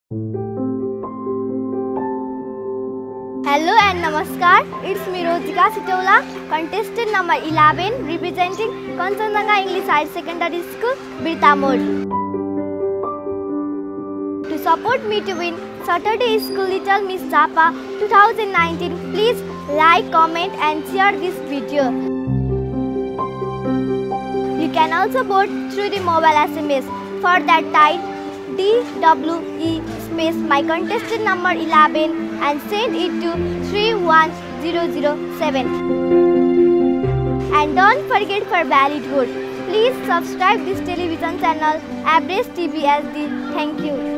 Hello and namaskar. It's me Rozika Sitola, contestant number 11, representing Kanchanjunga English Higher Secondary School, Birtamod. To support me to win Saturday School Little Miss Japa 2019, please like, comment and share this video. You can also vote through the mobile SMS. For that, type DWE space my contestant number 11 and send it to 31007. And don't forget for valid vote. Please subscribe this television channel Average TV SD. Thank you.